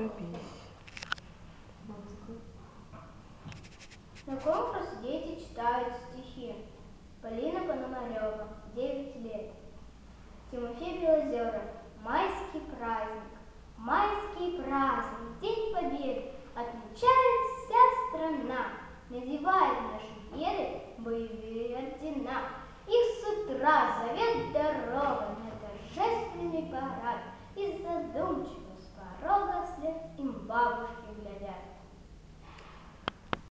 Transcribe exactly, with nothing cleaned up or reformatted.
торопись. На конкурс дети читают стихи. Полина Пономарева, девять лет. Тимофей Белозеров. Майский праздник. Майский праздник, День Победы, отмечает вся страна, надевает наши деды боевые ордена. Их с утра зовет дорога на торжественный парад, и задумчиво с порога вслед им бабушки глядят.